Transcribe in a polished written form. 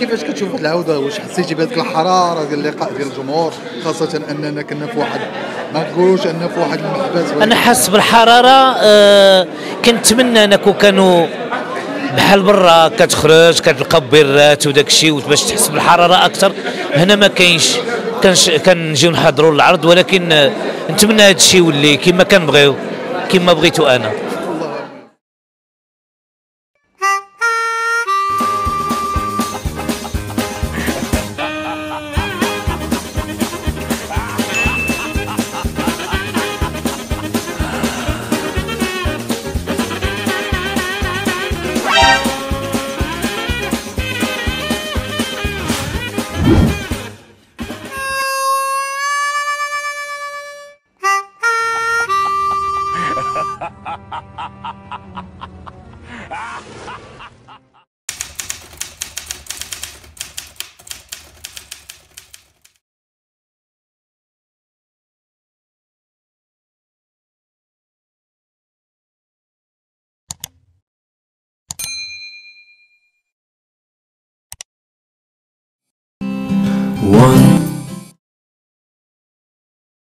كيفاش كتشوف هاد العوده؟ واش حسيتي بهذيك الحراره ديال اللقاء ديال الجمهور، خاصه اننا كنا في واحد ما نقولوش ان في واحد المحبس؟ انا حاس بالحراره. كنتمنى انكم كانوا بحال برا كتخرج كتلقى بيرات وداك الشيء باش تحس بالحراره اكثر. هنا ما كاينش، كنجيو نحضروا العرض، ولكن نتمنى هذا الشيء يولي كما كنبغيو كما بغيتو انا.